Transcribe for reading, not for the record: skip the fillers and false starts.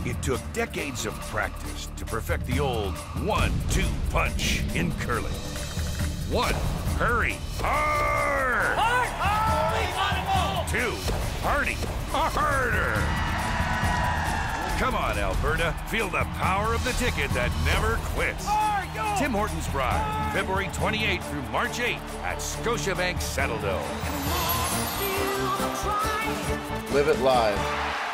It took decades of practice to perfect the old 1-2 punch in curling. 1. Hurry. Hard! Hard! 2. Hardy. Harder! Come on, Alberta. Feel the power of the ticket that never quits. Tim Hortons Brier, February 28th through March 8th at Scotiabank Saddledome. Live it live.